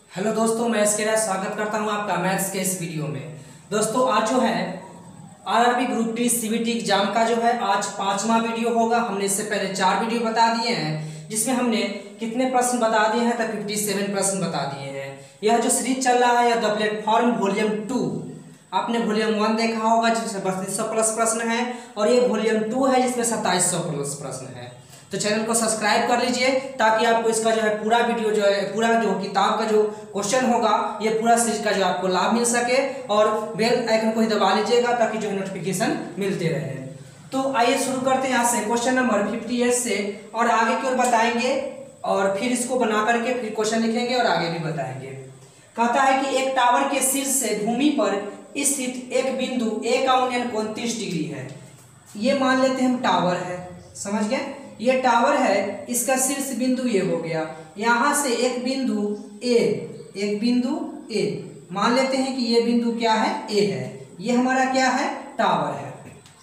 Hello दोस्तों, मैं इसके लिए स्वागत करता हूं आपका मैथ्स के इस वीडियो में। दोस्तों आज जो है RRB group D CBT exam का जो है आज 5वां वीडियो होगा। हमने इससे पहले 4 वीडियो बता दिए हैं, जिसमें हमने कितने प्रश्न बता दिए हैं, तक 57 प्रश्न बता दिए हैं। यह जो सीरीज चल रहा है द प्लेटफॉर्म वॉल्यूम 2, आपने वॉल्यूम 1 देखा होगा जिसमें 3200 प्लस प्रश्न है, और ये वॉल्यूम 2 है जिसमें 2700 प्लस प्रश्न है। तो चैनल को सब्सक्राइब कर लीजिए ताकि आपको इसका जो है पूरा वीडियो जो है पूरा जो किताब का जो क्वेश्चन होगा ये पूरा सीरीज का जो आपको लाभ मिल सके, और बेल आइकन को ही दबा लीजिएगा ताकि जो है नोटिफिकेशन मिलते रहे। तो आइए शुरू करते हैं यहाँ से क्वेश्चन नंबर 58 से, और आगे की ओर बताएंगे और फिर इसको बना करके फिर क्वेश्चन लिखेंगे और आगे भी बताएंगे। कहता है कि एक टावर के शीर्ष से भूमि पर स्थित एक बिंदु ए का उन्नयन कोण 30 डिग्री है। ये मान लेते हैं हम टावर है, समझ गए, ये टावर है, इसका शीर्ष बिंदु ये हो गया। यहां से एक बिंदु ए मान लेते हैं कि ये बिंदु क्या है, ए है, ये हमारा क्या है, टावर है।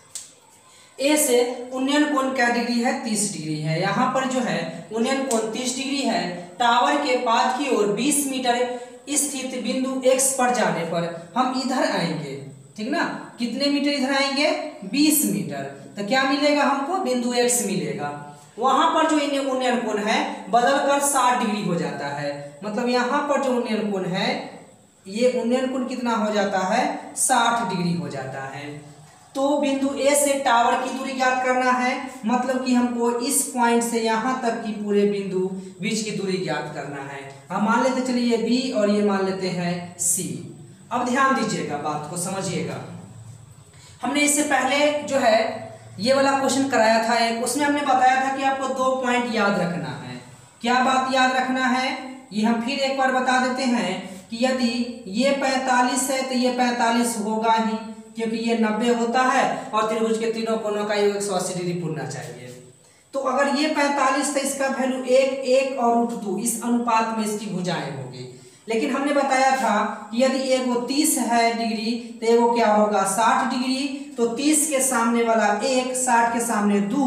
ए से उन्नयन कोण क्या डिग्री है, 30 डिग्री है। यहाँ पर जो है उन्नयन कोण 30 डिग्री है। टावर के पाद की ओर 20 मीटर स्थित बिंदु एक्स पर जाने पर हम इधर आएंगे, ठीक ना। कितने मीटर इधर आएंगे, 20 मीटर। तो क्या मिलेगा हमको, बिंदु एक्स मिलेगा। वहां पर जो उन्नयन कोण है बदलकर 60 डिग्री हो जाता है। मतलब यहाँ पर जो उन्नयन कोण है ये उन्नयन कोण कितना हो जाता है, 60 डिग्री हो जाता है। तो बिंदु ए से टावर की दूरी ज्ञात करना है, मतलब कि हमको इस पॉइंट से यहां तक की पूरे बिंदु बीच की दूरी ज्ञात करना है। हम मान लेते चलिए बी और ये मान लेते हैं सी। अब ध्यान दीजिएगा, बात को समझिएगा। हमने इससे पहले जो है ये वाला क्वेश्चन कराया था एक, उसमें हमने बताया था कि आपको 2 पॉइंट याद रखना है। क्या बात याद रखना है, ये हम फिर एक बार बता देते हैं कि यदि ये 45 है तो ये 45 होगा ही, क्योंकि ये 90 होता है और त्रिभुज के तीनों कोनों का योग 180 डिग्री पूरना चाहिए। तो अगर ये 45 तो इसका वैल्यू 1 और √2 इस अनुपात में इसकी भुजाएं होगी। लेकिन हमने बताया था कि यदि एगो 30 है डिग्री तो एगो क्या होगा 60 डिग्री। तो 30 के सामने वाला 1, 60 के सामने 2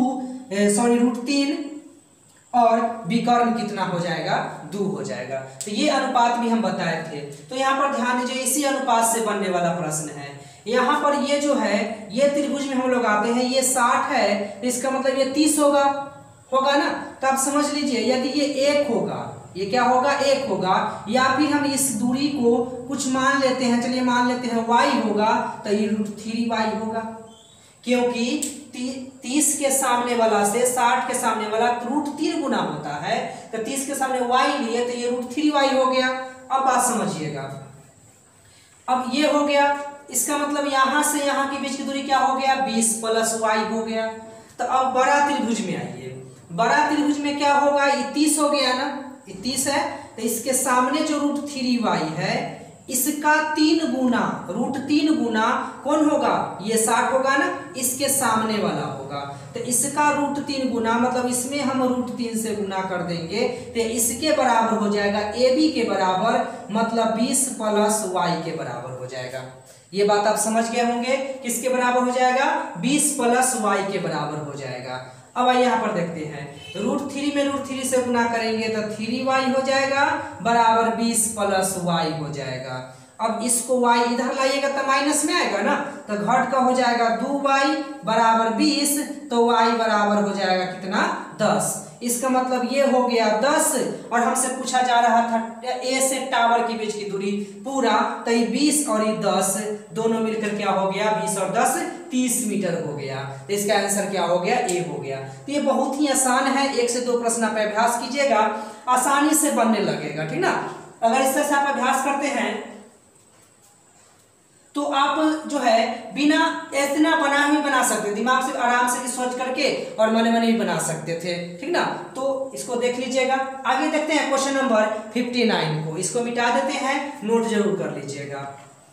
√3 और विकर्ण कितना हो जाएगा, 2 हो जाएगा। तो ये अनुपात भी हम बताए थे। तो यहाँ पर ध्यान दीजिए, इसी अनुपात से बनने वाला प्रश्न है। यहाँ पर ये जो है ये त्रिभुज में हम लोग आते हैं, ये 60 है, इसका मतलब ये 30 होगा ना। तो आप समझ लीजिए यदि ये 1 होगा, ये क्या होगा, 1 होगा, या फिर हम इस दूरी को कुछ मान लेते हैं, चलिए मान लेते हैं y होगा, तो ये √3y होगा, क्योंकि 30 के सामने वाला से 60 के सामने वाला √3 गुना होता है। तो 30 के सामने y लिए तो ये √3y हो गया। अब बात समझिएगा, अब ये हो गया, इसका मतलब यहां से यहां के बीच की दूरी क्या हो गया, 20 + y हो गया। तो अब बड़ा त्रिभुज में आइए, बड़ा त्रिभुज में क्या होगा, ये 30 हो गया ना, 30 है, तो इसके सामने जो √3y है इसका 3 गुना √3 गुना कौन होगा, ये 60 होगा ना, इसके सामने वाला होगा। तो इसका √3 गुना मतलब इसमें हम √3 से गुना कर देंगे तो इसके बराबर हो जाएगा, AB के बराबर, मतलब 20 + y के बराबर हो जाएगा। ये बात आप समझ गए होंगे, किसके बराबर हो जाएगा, 20 + y के बराबर हो जाएगा। अब आइए यहाँ पर देखते हैं, √3 में √3 से गुना करेंगे तो 3y हो जाएगा बराबर 20 + y हो जाएगा। अब इसको y इधर लाइएगा तो माइनस में आएगा ना, तो घट का हो जाएगा 2y बराबर 20, तो y बराबर हो जाएगा कितना, 10। इसका मतलब ये हो गया 10, और हमसे पूछा जा रहा था ए से टावर के बीच की दूरी पूरा, तो ये 20 और ये 10 दोनों मिलकर क्या हो गया, 20 और 10 30 मीटर हो गया। तो इसका आंसर क्या हो गया, ए हो गया। तो ये बहुत ही आसान है, 1 से 2 प्रश्न आप अभ्यास कीजिएगा, आसानी से बनने लगेगा, ठीक ना। अगर इस तरह से आप अभ्यास करते हैं तो आप जो है बिना इतना बना सकते, दिमाग से आराम से सोच करके और मने मने भी बना सकते थे, ठीक ना। तो इसको देख लीजिएगा। आगे देखते हैं क्वेश्चन नंबर 59 को, इसको मिटा देते हैं, नोट जरूर कर लीजिएगा।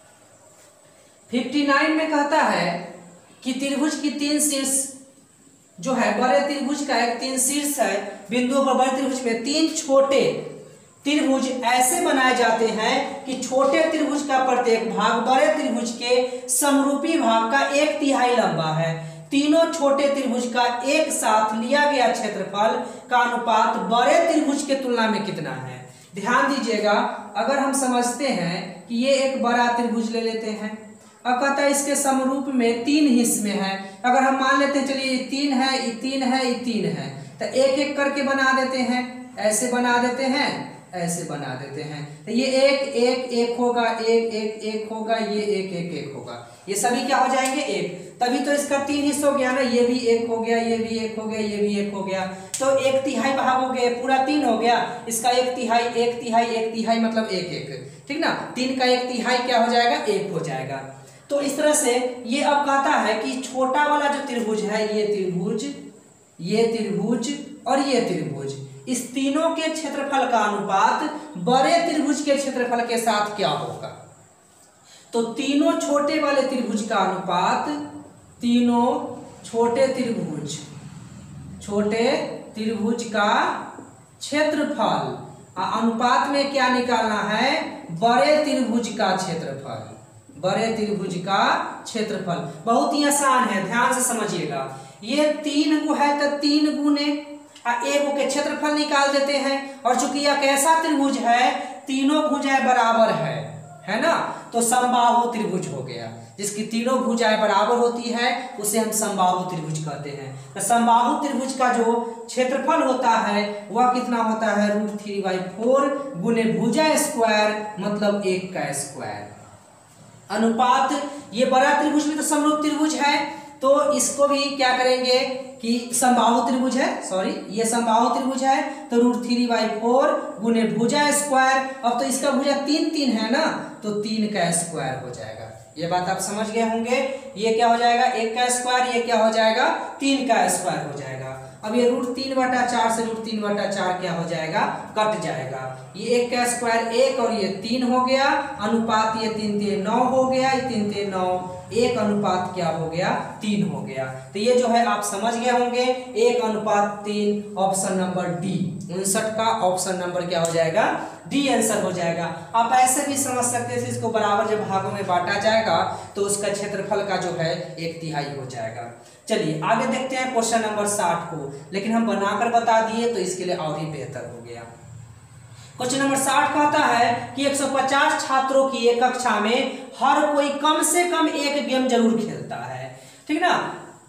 59 में कहता है कि त्रिभुज की 3 शीर्ष जो है, बड़े त्रिभुज का एक 3 शीर्ष है, बिंदुओं पर बड़े त्रिभुज में 3 छोटे त्रिभुज ऐसे बनाए जाते हैं कि छोटे त्रिभुज का प्रत्येक भाग बड़े त्रिभुज के समरूपी भाग का 1/3 लंबा है। तीनों छोटे त्रिभुज का एक साथ लिया गया क्षेत्रफल का अनुपात बड़े त्रिभुज के तुलना में कितना है। ध्यान दीजिएगा, अगर हम समझते हैं कि ये एक बड़ा त्रिभुज ले लेते हैं, अब कहता है इसके समरूप में 3 हिस्से में है। अगर हम मान लेते हैं चलिए ये 3 है, ये 3 है, ये 3 है, तो एक एक करके बना देते हैं, ऐसे बना देते हैं, ऐसे बना देते हैं। तो ये एक एक एक होगा, एक एक एक होगा, ये एक एक एक होगा, ये सभी क्या हो जाएंगे एक। तभी तो इसका 3 हिस्सा हो गया ना, ये भी एक हो गया, ये भी एक हो गया, ये भी एक हो गया, तो 1/3 भाग हो गए, पूरा 3 हो गया, इसका 1/3 1/3 1/3 मतलब एक एक, ठीक ना। 3 का 1/3 क्या हो जाएगा, 1 हो जाएगा। तो इस तरह से ये अब कहता है कि छोटा वाला जो त्रिभुज है, ये त्रिभुज, ये त्रिभुज और ये त्रिभुज, इस तीनों के क्षेत्रफल का अनुपात बड़े त्रिभुज के क्षेत्रफल के साथ क्या होगा। तो तीनों छोटे वाले त्रिभुज का अनुपात, तीनों छोटे त्रिभुज का क्षेत्रफल अनुपात में क्या निकालना है, बड़े त्रिभुज का क्षेत्रफल, बड़े त्रिभुज का क्षेत्रफल। बहुत ही आसान है, ध्यान से समझिएगा। ये 3 गो है तो 3 गुने एक के क्षेत्रफल निकाल देते हैं, और चूंकि यह कैसा त्रिभुज है, तीनों भुजाएं बराबर है ना, तो समबाहु त्रिभुज हो गया। जिसकी तीनों भुजाएं बराबर होती है उसे हम समबाहु त्रिभुज कहते हैं। तो समबाहु त्रिभुज का जो क्षेत्रफल होता है वह कितना होता है, √3/4 गुने भुजा स्क्वायर मतलब 1 का स्क्वायर। अनुपात, ये बड़ा त्रिभुज में तो समरूप त्रिभुज है, तो इसको भी क्या करेंगे कि समबाहु त्रिभुज है, सॉरी ये समबाहु त्रिभुज है, तो √3/4 गुने भुजा स्क्वायर। अब तो इसका भुजा 3 3 है ना, तो 3 का स्क्वायर हो जाएगा। ये बात आप समझ गए होंगे। ये क्या हो जाएगा, 1 का स्क्वायर, ये क्या हो जाएगा, 3 का स्क्वायर हो जाएगा। अब ये √3/4 से √3/4 क्या हो जाएगा, कट जाएगा। ये 1 का स्क्वायर 1 और ये 3 हो गया, अनुपात ये 3 3 9 हो गया, ये 3 3 9 1 अनुपात क्या हो गया, 3 हो गया। तो ये जो है आप समझ गए होंगे, 1:3, ऑप्शन नंबर डी। 59 का ऑप्शन नंबर क्या हो जाएगा, डी आंसर हो जाएगा। आप ऐसे भी समझ सकते हैं, इसको बराबर जब भागों में बांटा जाएगा तो उसका क्षेत्रफल का जो है 1/3 हो जाएगा। चलिए आगे देखते हैं क्वेश्चन नंबर 60 को, लेकिन हम बनाकर बता दिए तो इसके लिए और ही बेहतर हो गया। क्वेश्चन नंबर 60 कहता है कि 150 छात्रों की एक कक्षा में हर कोई कम से कम एक गेम जरूर खेलता है, ठीक ना।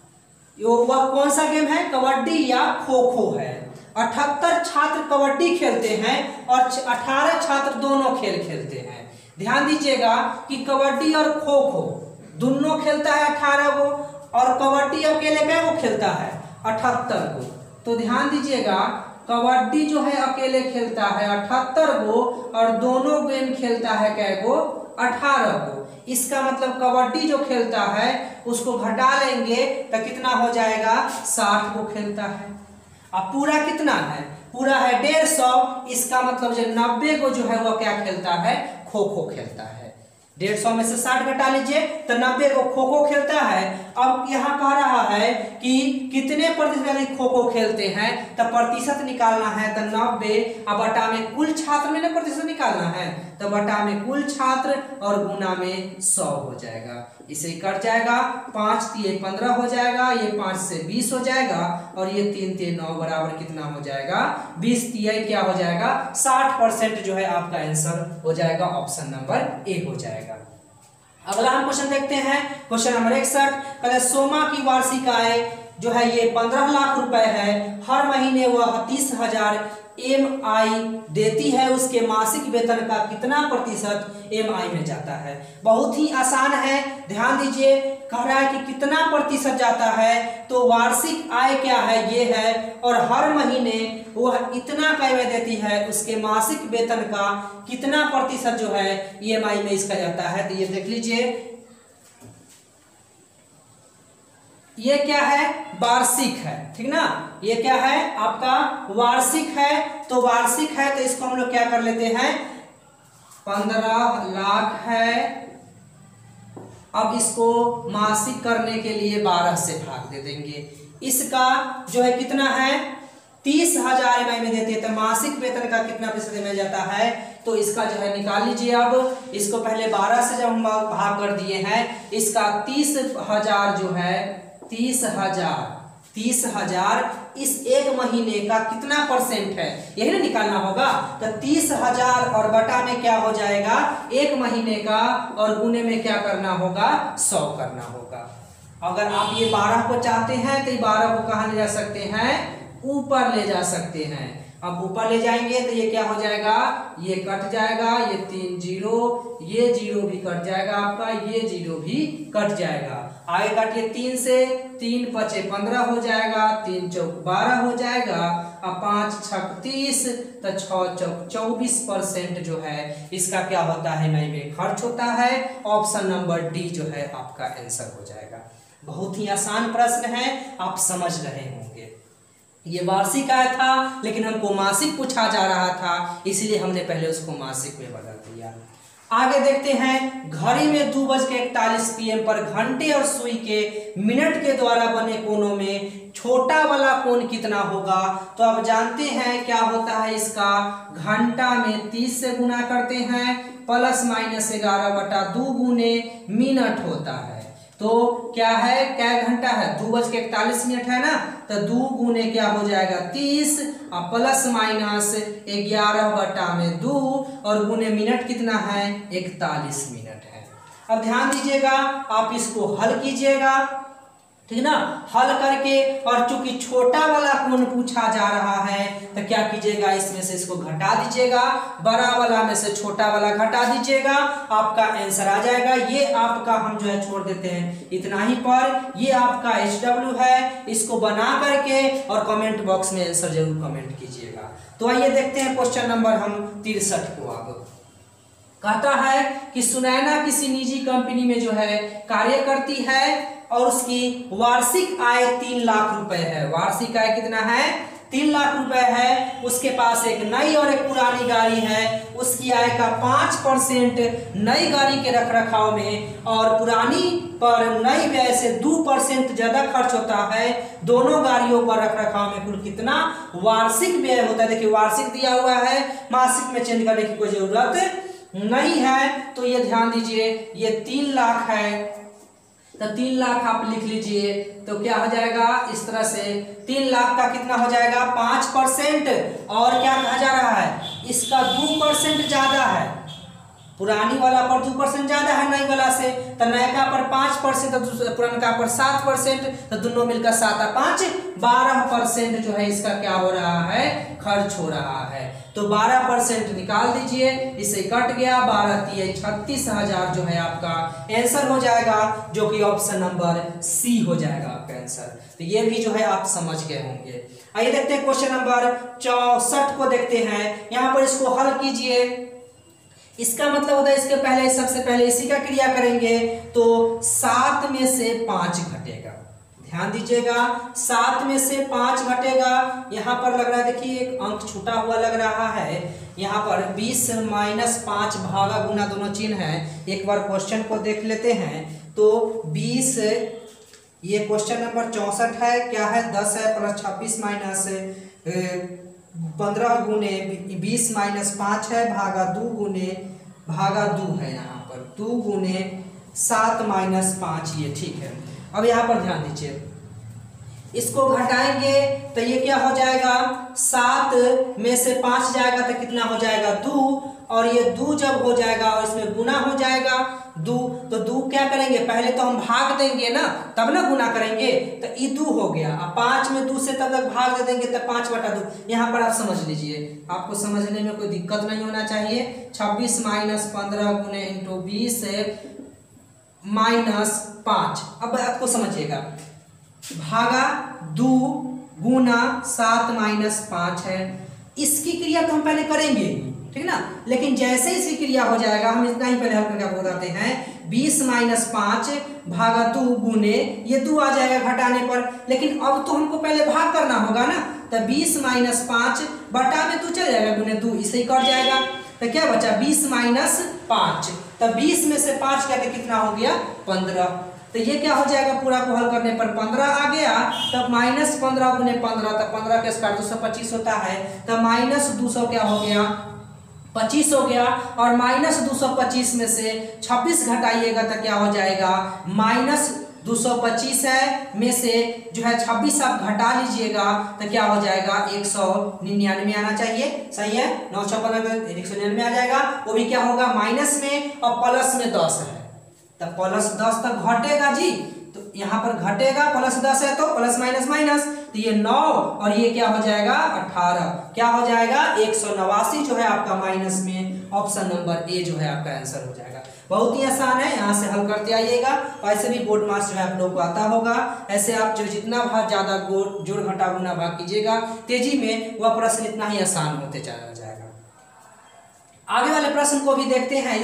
वह कौन सा गेम है, कबड्डी या खो खो है। 78 छात्र कबड्डी खेलते हैं और 18 छात्र दोनों खेल खेलते हैं। ध्यान दीजिएगा कि कबड्डी और खो खो दोनों खेलता है 18 को, और कबड्डी अकेले क्या वो खेलता है 78 को। तो ध्यान दीजिएगा, कबड्डी जो है अकेले खेलता है 78 को, और दोनों गेम खेलता है कै को, 18 को। इसका मतलब कबड्डी जो खेलता है उसको घटा लेंगे तो कितना हो जाएगा, 60 को खेलता है। अब पूरा कितना है, पूरा है 150, इसका मतलब जो 90 को जो है वह क्या खेलता है, खो खो खेलता है। 150 में से 60 घटा लीजिए तो 90 को खो खो खेलता है। अब यहाँ कह रहा है कि कितने प्रतिशत खो खो खेलते हैं, तो प्रतिशत निकालना है, तो 90 अब बटा में कुल छात्र में ना प्रतिशत निकालना है, तो बटा में कुल छात्र और गुना में 100 हो जाएगा। इसे कट जाएगा, 5 3 15 हो जाएगा, ये 5 से 20 हो जाएगा, और ये 3 3 9 बराबर कितना हो जाएगा, 20 3 क्या हो जाएगा, 60% जो है आपका आंसर हो जाएगा, ऑप्शन नंबर ए हो जाएगा। अगला हम क्वेश्चन देखते हैं, क्वेश्चन नंबर 61। कहते सोमा की वार्षिक आय जो है ये 15 लाख रुपए है, हर महीने वह 30,000 MI देती है, उसके मासिक वेतन का कितना प्रतिशत MI में जाता है। बहुत ही आसान है, ध्यान दीजिए, कह रहा है कि कितना प्रतिशत जाता है, तो वार्षिक आय क्या है, ये है, और हर महीने वह इतना का MI देती है, उसके मासिक वेतन का कितना प्रतिशत जो है EMI में इसका जाता है। तो ये देख लीजिए, ये क्या है, वार्षिक है, ठीक ना। ये क्या है आपका वार्षिक है, तो वार्षिक है तो इसको हम लोग क्या कर लेते हैं, 15 लाख है। अब इसको मासिक करने के लिए 12 से भाग दे देंगे। इसका जो है कितना है, 30,000 MI में देते हैं, तो मासिक वेतन का कितना प्रतिशत में जाता है, तो इसका जो है निकाल लीजिए। अब इसको पहले 12 से जब हम भाग कर दिए हैं, इसका 30,000 जो है 30,000 30,000 इस एक महीने का कितना परसेंट है, यही ना निकालना होगा। तो 30,000 और बटा में क्या हो जाएगा एक महीने का, और गुने में क्या करना होगा 100 करना होगा। अगर आप ये 12 को चाहते हैं तो ये 12 को कहाँ ले जा सकते हैं, ऊपर ले जा सकते हैं। अब ऊपर ले जाएंगे तो ये क्या हो जाएगा, ये कट जाएगा, ये 3 जीरो, ये जीरो भी कट जाएगा आपका, ये जीरो भी कट जाएगा। आगे काटिए 3 से, 3 पचे 15 हो जाएगा, 3 चौक 12 हो जाएगा, अब 5 छक 30, तो 6 चौक 24% जो है इसका क्या होता है नई में खर्च होता है। ऑप्शन नंबर डी जो है आपका आंसर हो जाएगा। बहुत ही आसान प्रश्न है, आप समझ रहे होंगे। ये वार्षिक आया था लेकिन हमको मासिक पूछा जा रहा था, इसलिए हमने पहले उसको मासिक में बदल दिया। आगे देखते हैं, घड़ी में 2:41 PM पर घंटे और सुई के मिनट के द्वारा बने कोनों में छोटा वाला कोण कितना होगा। तो आप जानते हैं क्या होता है इसका, घंटा में 30 से गुना करते हैं, प्लस माइनस 11/2 गुने मिनट होता है। तो क्या है, क्या घंटा है 2:41 है ना, तो 2 गुने क्या हो जाएगा 30, और प्लस माइनस 11/2 और गुने मिनट कितना है 41 मिनट है। अब ध्यान दीजिएगा, आप इसको हल कीजिएगा, ठीक ना। हल करके, और चूंकि छोटा वाला कोण पूछा जा रहा है तो क्या कीजिएगा, इसमें से इसको घटा दीजिएगा, बड़ा वाला में से छोटा वाला घटा दीजिएगा, आपका आंसर आ जाएगा। ये आपका हम जो है छोड़ देते हैं इतना ही पर, ये आपका HW है। इसको बना करके और कमेंट बॉक्स में आंसर जरूर कमेंट कीजिएगा। तो आइए देखते हैं क्वेश्चन नंबर हम 63 को। अब कहता है कि सुनैना किसी निजी कंपनी में जो है कार्य करती है और उसकी वार्षिक आय 3 लाख रुपए है। वार्षिक आय कितना है 3 लाख रुपए है। उसके पास एक नई और एक पुरानी गाड़ी है। उसकी आय का 5% नई गाड़ी के रखरखाव में और पुरानी पर नई व्यय से 2% ज्यादा खर्च होता है। दोनों गाड़ियों पर रखरखाव में कुल कितना वार्षिक व्यय होता है। देखिए वार्षिक दिया हुआ है, मासिक में चेंज करने की कोई जरूरत नहीं है। तो ये ध्यान दीजिए, ये 3 लाख है, तो 3 लाख आप लिख लीजिए। तो क्या हो जाएगा इस तरह से, 3 लाख का कितना हो जाएगा 5%, और क्या कहा जा रहा है इसका 2% ज्यादा है। पुरानी वाला पर 2% ज्यादा है नई वाला से, तो नयका पर 5%, तो पुरानका पर 7%, तो दोनों मिलकर 7 और 5 12% जो है इसका क्या हो रहा है खर्च हो रहा है। तो 12% निकाल दीजिए, इसे कट गया, 12 3 36,000 जो है आपका आंसर हो जाएगा, जो कि ऑप्शन नंबर सी हो जाएगा आपका आंसर। तो ये भी जो है आप समझ गए होंगे। आइए देखते हैं क्वेश्चन नंबर 64 को देखते हैं। यहाँ पर इसको हल कीजिए। इसका मतलब होता है इसके पहले, सबसे पहले इसी का क्रिया करेंगे तो 7 में से 5 घटेगा। ध्यान दीजिएगा, 7 में से 5 घटेगा। यहाँ पर लग रहा है, देखिए एक अंक छूटा हुआ लग रहा है। यहाँ पर 20 - 5 भागा गुना दोनों चिन्ह है। एक बार क्वेश्चन को देख लेते हैं। तो 20, ये क्वेश्चन नंबर 64 है, क्या है 10 है प्लस 26 माइनस 15 गुने 20 - 5 है भागा 2 है। यहाँ पर 2 गुने 7 - 5, ये ठीक है। अब यहाँ पर ध्यान दीजिए, इसको घटाएंगे तो ये क्या हो जाएगा 7 में से 5 जाएगा तो कितना हो जाएगा 2, और ये 2 जब हो जाएगा और इसमें गुना हो जाएगा 2, तो 2 क्या करेंगे पहले तो हम भाग देंगे ना, तब ना गुना करेंगे। तो ये 2 हो गया। अब 5 में 2 से तब तक भाग दे देंगे तो 5/2। यहाँ पर आप समझ लीजिए, आपको समझने में कोई दिक्कत नहीं होना चाहिए। 26 - 15 गुने × 20 - 5। अब आपको समझिएगा, भागा 2 गुना 7 - 5 है। इसकी क्रिया तो हम पहले करेंगे, ठीक ना, लेकिन जैसे इसकी क्रिया हो जाएगा हम इतना ही पहले हल करके आपको बताते हैं। 20 - 5 भागा 2 गुने, ये 2 आ जाएगा घटाने पर, लेकिन अब तो हमको पहले भाग करना होगा ना। तो 20 - 5 बटा में 2 चल जाएगा, गुने 2 इसे ही कट जाएगा। तो क्या बचा 20 - 5, तो 20 में से 5 क्या कितना हो गया 15। तो ये क्या हो जाएगा, पूरा को हल करने पर 15 आ गया। तब -15 गुने 15, तो 15 के स्क्वायर 225 होता है। तो -200 क्या हो गया 25 हो गया। और -225 में से 26 घटाइएगा तो क्या हो जाएगा 225 है में से जो है 26 आप घटा लीजिएगा तो क्या हो जाएगा 199 आना चाहिए। सही है, 9 6 15 199 आ जाएगा। वो भी क्या होगा माइनस में और प्लस में 10 है, तब प्लस 10 तक घटेगा जी, तो यहाँ पर घटेगा प्लस 10 है तो प्लस माइनस माइनस, तो ये 9 और ये क्या हो जाएगा 18, क्या हो जाएगा 189 जो है आपका माइनस में। ऑप्शन नंबर ए जो है आपका आंसर हो जाएगा। बहुत ही आसान है, यहाँ से हल करते आइएगा। वैसे भी बोर्ड मार्क्स जो है आप लोग को आता होगा। ऐसे आप जो जितना भाग ज्यादा जोड़ घटा गुना भाग कीजिएगा तेजी में, वह प्रश्न इतना ही आसान होते चला जाएगा। आगे वाले प्रश्न को भी देखते हैं,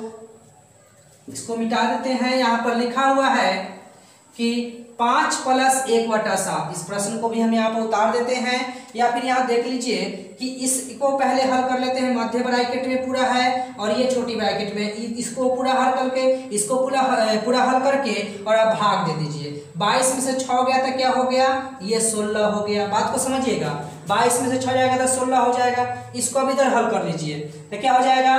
इसको मिटा देते हैं। यहाँ पर लिखा हुआ है कि 5 + 1/7, इस प्रश्न को भी हम यहाँ पर उतार देते हैं। या फिर यहाँ देख लीजिए कि इसको पहले हल कर लेते हैं, मध्य ब्रैकेट में पूरा है और ये छोटी ब्रैकेट में, इसको पूरा हल करके इसको पूरा हल करके और आप भाग दे दीजिए। 22 में से 6 गया तो क्या हो गया, ये 16 हो गया। बात को समझिएगा, 22 में से 6 जाएगा तो 16 हो जाएगा। इसको अब इधर हल कर लीजिए तो क्या हो जाएगा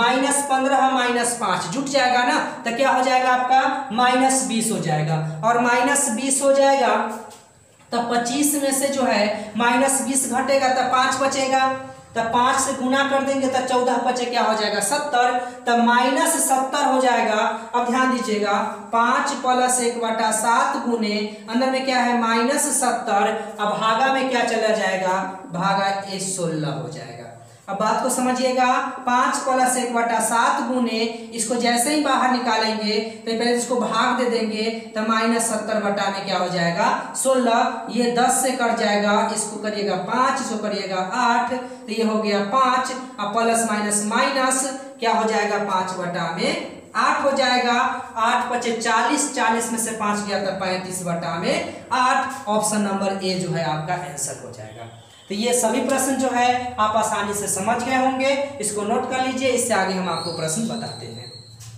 -15 -5 जुट जाएगा ना, तो क्या हो जाएगा आपका -20 हो जाएगा। और -20 हो जाएगा तो 25 में से जो है -20 घटेगा तो 5 बचेगा, तो 5 से गुना कर देंगे तो 14 बचे, क्या हो जाएगा 70, तो -70 हो जाएगा। अब ध्यान दीजिएगा 5 + 1/7 गुने अंदर में क्या है -70, अब भागा में क्या चला जाएगा, भागा 16 हो जाएगा। अब बात को समझिएगा, 5 + 1/7 गुने इसको जैसे ही बाहर निकालेंगे तो पहले इसको भाग दे देंगे तो -70 बटा में क्या हो जाएगा 16, ये 10 से कट जाएगा, इसको करिएगा 5, इसको करिएगा 8, तो ये हो गया 5। अब प्लस माइनस माइनस क्या हो जाएगा 5 बटा में 8 हो जाएगा। 8 × 5 = 40, 40 में से 5 गया तो 35 बटा में 8। ऑप्शन नंबर ए जो है आपका आंसर हो जाएगा। तो ये सभी प्रश्न जो है आप आसानी से समझ गए होंगे, इसको नोट कर लीजिए, इससे आगे हम आपको प्रश्न बताते हैं।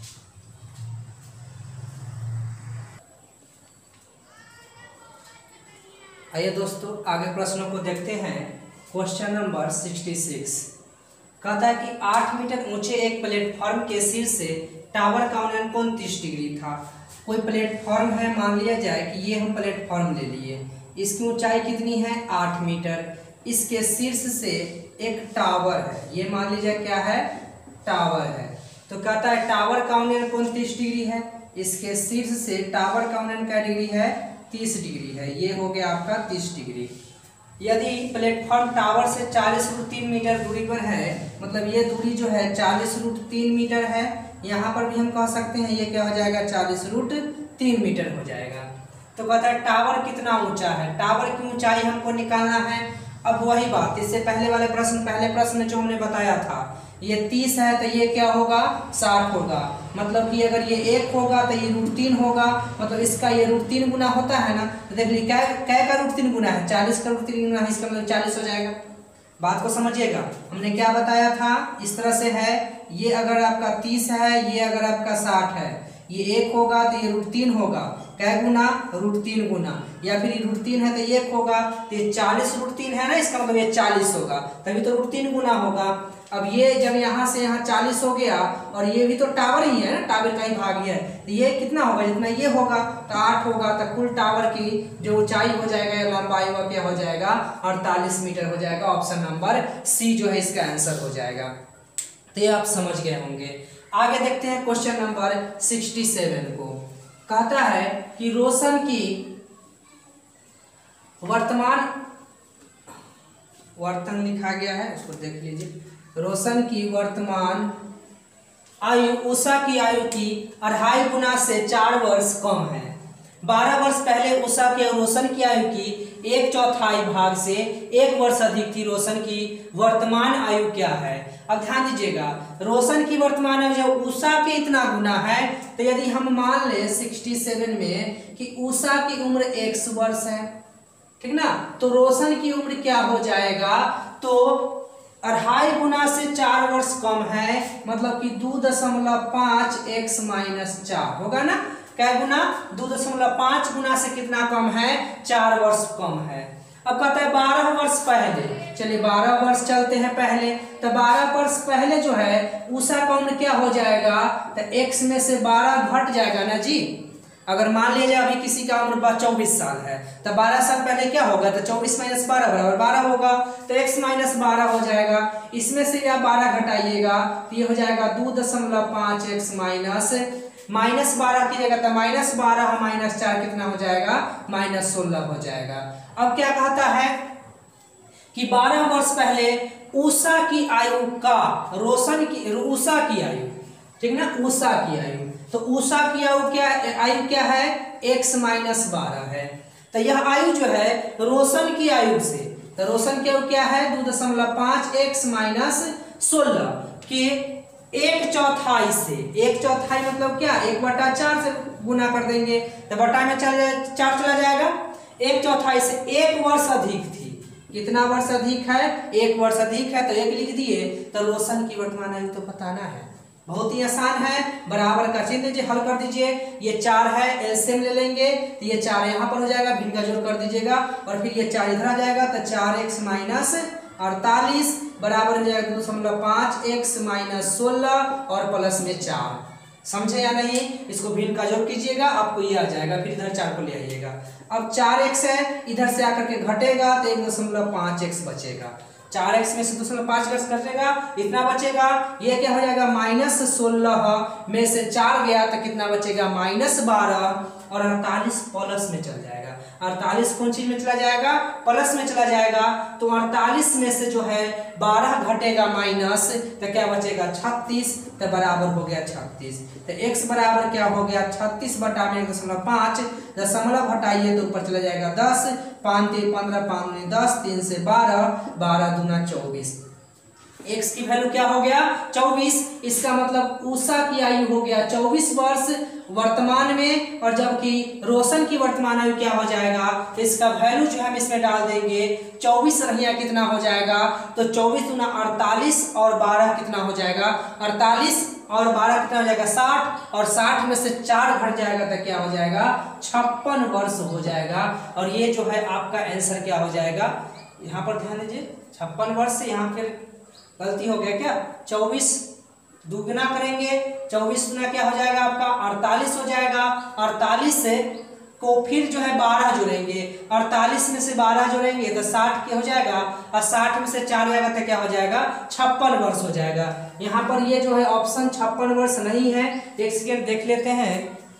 आइए दोस्तों आगे प्रश्नों को देखते हैं। क्वेश्चन नंबर 66 कहता है कि 8 मीटर ऊंचे एक प्लेटफॉर्म के शीर्ष से टावर का उन्नयन कोण 30 डिग्री था। कोई प्लेटफॉर्म है, मान लिया जाए कि ये हम प्लेटफॉर्म ले लिए, इसकी ऊंचाई कितनी है 8 मीटर, इसके शीर्ष से एक टावर है, ये मान लीजिए क्या है टावर है। तो कहता है टावर का उन्नयन कोण 30 डिग्री है, इसके शीर्ष से टावर का उन्नयन क्या डिग्री है 30 डिग्री है, ये हो गया आपका 30 डिग्री। यदि प्लेटफॉर्म टावर से 40√3 मीटर दूरी पर है, मतलब ये दूरी जो है 40√3 मीटर है, यहाँ पर भी हम कह सकते हैं ये क्या हो जाएगा 40√3 मीटर हो जाएगा। तो कहता है टावर कितना ऊंचा है, टावर की ऊंचाई हमको निकालना है। अब वही बात, इससे पहले वाले पहले प्रश्न में जो हमने बताया था, ये 30 है तो ये क्या होगा 60 होगा, मतलब कि अगर ये 1 होगा तो ये √3 होगा, मतलब इसका ये √3 गुना होता है ना, तो देख लीजिए क्या का √3 गुना है 40 का √3 गुना है, इसका मतलब 40 हो जाएगा। बात को समझिएगा, हमने क्या बताया था, इस तरह से है, ये अगर आपका 30 है, ये अगर आपका 60 है, ये 1 होगा तो ये √3 होगा, क्या गुना √3 गुना, या फिर ये √3 है तो 1 होगा, तो ये 40√3 है ना, इसका मतलब ये 40 होगा, तभी तो √3 गुना होगा। अब ये जब यहाँ से यहाँ 40 हो गया, और ये भी तो टावर ही है ना, टावर का ही भाग है, तो ये कितना होगा, जितना ये होगा तो 8 होगा, तो कुल टावर की जो ऊंचाई हो जाएगा, लंबाई वह क्या हो जाएगा 48 मीटर हो जाएगा। ऑप्शन नंबर सी जो है इसका आंसर हो जाएगा। तो ये आप समझ गए होंगे। आगे देखते हैं क्वेश्चन नंबर 67 को। कहता है कि रोशन की वर्तमान लिखा गया है, उसको देख लीजिए। रोशन की वर्तमान आयु उषा की आयु की 2.5 गुना से 4 वर्ष कम है। 12 वर्ष पहले उषा की और रोशन की आयु की 1/4 भाग से 1 वर्ष अधिक थी। रोशन की वर्तमान आयु क्या है। अब ध्यान दीजिएगा, रोशन की वर्तमान आयु जो उषा के इतना गुना है, तो यदि हम मान ले 67 में कि उषा की उम्र 1 वर्ष है, ठीक ना, तो रोशन की उम्र क्या हो जाएगा, तो 2.5 गुना से 4 वर्ष कम है, मतलब कि 2.5 x - 4 होगा ना, क्या गुना 2.5 गुना से कितना कम है 4 वर्ष कम है। अब कहता है 12 वर्ष पहले, चलिए 12 वर्ष चलते हैं पहले, तो 12 वर्ष पहले जो है उषा का उम्र क्या हो जाएगा, तो x में से 12 घट जाएगा ना जी, अगर मान लीजिए अभी किसी का उम्र 24 साल है तो 12 साल पहले क्या होगा, तो 24 माइनस 12 बराबर 12 होगा, तो x माइनस 12 हो जाएगा। इसमें से आप 12 घटाइएगा तो ये हो जाएगा 2.5x माइनस 12 कीजिएगा तो माइनस 12 माइनस 4 कितना हो जाएगा, माइनस 16 हो जाएगा। अब क्या कहता है कि 12 वर्ष पहले उषा की आयु का उषा की आयु, ठीक ना, उषा की आयु, तो उषा की आयु क्या है, x माइनस 12 है। तो यह आयु जो है रोशन की आयु से, तो रोशन की आयु क्या है 2.5 x माइनस 16 के 1/4 से, 1/4 मतलब क्या, 1/4 से गुना कर देंगे तो बटा में 4 चला जाएगा, 1/4 से 1 वर्ष अधिक थी। कितना वर्ष अधिक है, 1 वर्ष अधिक है, तो 1 लिख दिए। तो रोशन की वर्तमान आयु तो बताना है, बहुत ही आसान है। बराबर का चिन्ह दीजिए, हल कर दीजिए। ये 4 है, एलसीएम ले लेंगे तो ये 4 यहाँ पर हो जाएगा, भिन्न का जोड़ कर दीजिएगा और फिर ये 4 इधर आ जाएगा, तो 4x माइनस 48 बराबर हो जाएगा 2.5x माइनस 16 और प्लस में 4। समझे या नहीं, इसको भिन्न का जोड़ कीजिएगा, आपको ये आ जाएगा, फिर इधर 4 को ले आइएगा। अब 4x है, इधर से आकर के घटेगा तो 1.5x बचेगा, 4x में से 2.5 घटेगा, इतना बचेगा। ये क्या हो जाएगा, माइनस 16 में से 4 गया तो कितना बचेगा, माइनस 12 और 48 प्लस में चल जाएगा। 48 कौन चीज में चला जाएगा, प्लस में चला जाएगा। तो 48 में से जो है 12 घटेगा माइनस, तो क्या बचेगा 36, तो बराबर हो गया 36। तो x बराबर क्या हो गया 36 बटा में 1.5, दशमलव हटाइए तो ऊपर चला जाएगा 10, 5 3 15 5 9 10, 3 से 12, 12 दूना 24। x की वैल्यू क्या हो गया 24। इसका मतलब उषा की आयु हो गया 24 वर्ष वर्तमान में, और जबकि रोशन की वर्तमान आयु क्या हो जाएगा, इसका वैल्यू जो हम इसमें डाल देंगे 24 रहिया कितना हो जाएगा, तो 24 दूना 48 और 12 कितना हो जाएगा, 48 और 12 कितना हो जाएगा 60, और 60 में से 4 घट जाएगा तो क्या हो जाएगा 56 वर्ष हो जाएगा। और ये जो है आपका आंसर क्या हो जाएगा, यहाँ पर ध्यान दीजिए 56 वर्ष से यहाँ फिर गलती हो गया क्या, 24 दुगना करेंगे, 24 गुना क्या हो जाएगा आपका 48 हो जाएगा। 48 से को फिर जो है 12 जोड़ेंगे, 48 में से 12 जोड़ेंगे तो 60 क्या हो जाएगा, और 60 में से 4 जाएगा तो क्या हो जाएगा 56 वर्ष हो जाएगा। यहाँ पर ये जो है ऑप्शन 56 वर्ष नहीं है। एक सेकेंड देख लेते हैं,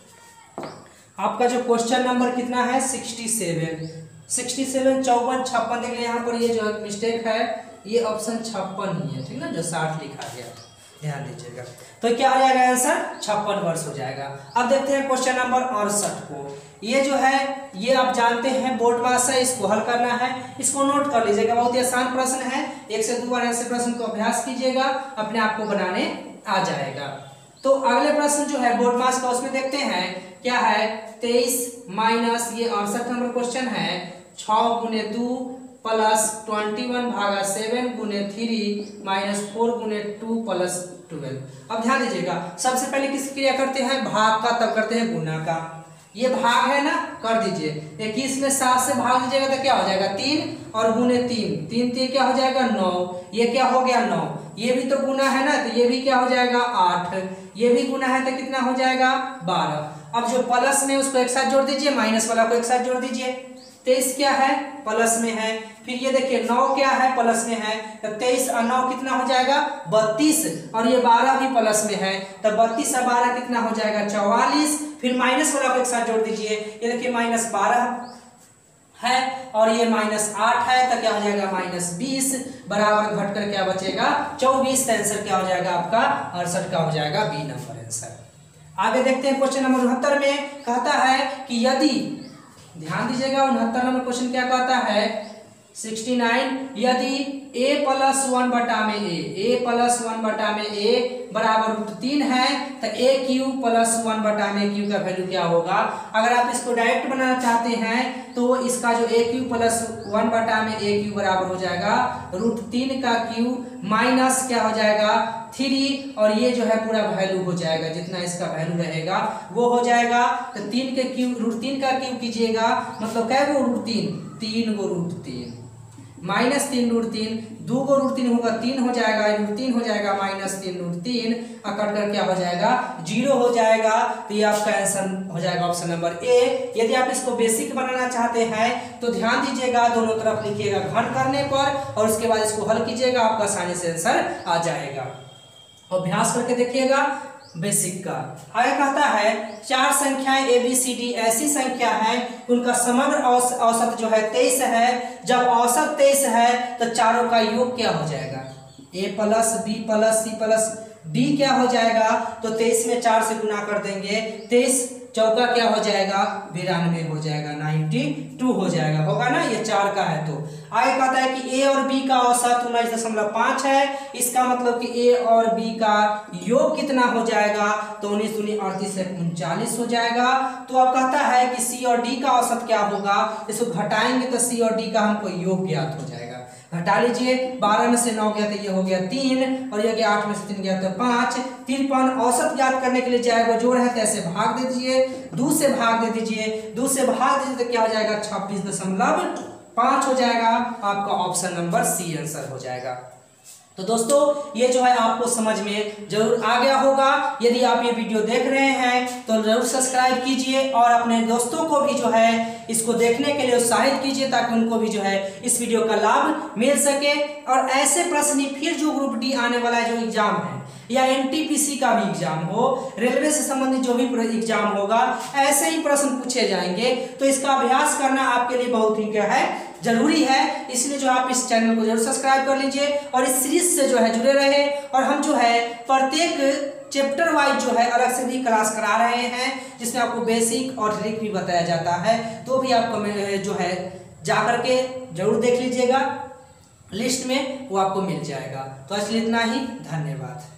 आपका जो क्वेश्चन नंबर कितना है 67, 54 56 देख लिया। यहाँ पर ये जो मिस्टेक है ये ऑप्शन 56 ही है, ठीक ना, जो 60 लिखा गया, ध्यान दीजिएगा। तो क्या हो जाएगा आंसर 56 वर्ष हो जाएगा। अब देखते हैं क्वेश्चन नंबर 68 को। ये जो है ये आप जानते हैं बोर्ड पास है, इसको हल करना है, इसको नोट कर लीजिएगा, बहुत ही आसान प्रश्न है। 1 से 2 बार ऐसे प्रश्न को अभ्यास कीजिएगा, अपने आप को बनाने आ जाएगा। तो अगले प्रश्न जो है बोर्ड पास का, उसमें देखते हैं क्या है 23 माइनस ये 68 नंबर क्वेश्चन है 6 गुने 2 प्लस 21 भागा 7 गुने 3 माइनस 4 गुने 2 प्लस 12। अब ध्यान दीजिएगा, सबसे पहले किस क्रिया करते हैं, भाग का, तब करते हैं गुना का। ये भाग है ना, कर दीजिए 21 में 7 से भाग दीजिएगा तो क्या हो जाएगा 3 और गुने 3, 3 3 क्या हो जाएगा 9, ये क्या हो गया 9, ये भी तो गुना है ना, तो ये भी क्या हो जाएगा 8, ये भी गुना है तो कितना हो जाएगा 12। अब जो प्लस में उसको एक साथ जोड़ दीजिए, माइनस वाला को एक साथ जोड़ दीजिए। 23 क्या है प्लस में है, फिर ये देखिए 9 क्या है प्लस में है, तो 23 और 9 कितना हो जाएगा 32, और ये 12 भी प्लस में है, तो 32 और 12 कितना हो जाएगा 44। फिर माइनस वाला को एक साथ जोड़ दीजिए, ये देखिए -12 है और ये -8 है, तो क्या हो जाएगा -20 बराबर घट कर क्या बचेगा 24। आंसर क्या हो जाएगा आपका 68 का हो जाएगा बी नंबर आंसर। आगे देखते हैं क्वेश्चन नंबर 69 में कहता है कि यदि, ध्यान दीजिएगा 69 नंबर क्वेश्चन क्या कहता है 69, यदि a प्लस 1 बटा में a प्लस 1 बटा में a बराबर √3 है, तो a क्यूब प्लस 1 बटा में q का वैल्यू क्या होगा। अगर आप इसको डायरेक्ट बनाना चाहते हैं तो इसका जो a क्यूब प्लस 1 बटा में a क्यूब बराबर हो जाएगा √3 का क्यूब माइनस क्या हो जाएगा 3, और ये जो है पूरा वैल्यू हो जाएगा, जितना इसका वैल्यू रहेगा वो हो जाएगा। तो 3 के क्यूब √3 का क्यूब कीजिएगा, मतलब क्या गो √3, 3 गो √3, -3 √3, 2 को √3 होगा 3 हो जाएगा, √3 हो जाएगा, -3 √3 और कट कर क्या हो जाएगा 0 हो जाएगा। तो ये आपका आंसर हो जाएगा ऑप्शन नंबर ए। यदि आप इसको बेसिक बनाना चाहते हैं तो ध्यान दीजिएगा, दोनों तरफ लिखिएगा घन करने पर और उसके बाद इसको हल कीजिएगा, आपका आसानी से आंसर आ जाएगा। अभ्यास करके देखिएगा बेसिक का। आगे कहता है 4 संख्याएं ABCD ऐसी संख्या है उनका समग्र औसत जो है 23 है। जब औसत 23 है तो चारों का योग क्या हो जाएगा, A + B + C + D क्या हो जाएगा। तो 23 में 4 से गुना कर देंगे, 23 चौका क्या हो जाएगा 92 हो जाएगा, 92 हो जाएगा, होगा ना, ये 4 का है। तो आगे कहता है कि A और B का औसत 19.5 है। इसका मतलब कि A और B का योग कितना हो जाएगा, तो 19 × 38 से 39 हो जाएगा। तो अब कहता है कि C और D का औसत क्या होगा, इसको घटाएंगे तो C और D का हमको योग ज्ञात हो जाएगा। घटा लीजिए, 12 में से 9 गया तो ये हो गया 3 और ये गया 8 में से 3 गया तो 5। 53 औसत ज्ञात करने के लिए चाहे वो जोड़ है तो ऐसे भाग दे दीजिए, 2 से भाग दे दीजिए, 2 से भाग दीजिए तो क्या हो जाएगा 26.5 हो जाएगा। आपका ऑप्शन नंबर सी आंसर हो जाएगा। तो दोस्तों ये जो है आपको समझ में जरूर आ गया होगा। यदि आप ये वीडियो देख रहे हैं तो जरूर सब्सक्राइब कीजिए और अपने दोस्तों को भी जो है इसको देखने के लिए उत्साहित कीजिए ताकि उनको भी जो है इस वीडियो का लाभ मिल सके। और ऐसे प्रश्न फिर जो ग्रुप डी आने वाला जो एग्जाम है या NTPC का भी एग्जाम हो, रेलवे से संबंधित जो भी एग्जाम होगा, ऐसे ही प्रश्न पूछे जाएंगे। तो इसका अभ्यास करना आपके लिए बहुत ही क्या है जरूरी है। इसलिए जो आप इस चैनल को जरूर सब्सक्राइब कर लीजिए और इस सीरीज से जो है जुड़े रहे। और हम जो है प्रत्येक चैप्टर वाइज जो है अलग से भी क्लास करा रहे हैं जिसमें आपको बेसिक और ट्रिक भी बताया जाता है। तो भी आपको जो है जा करके जरूर देख लीजिएगा, लिस्ट में वो आपको मिल जाएगा। तो इसलिए इतना ही, धन्यवाद।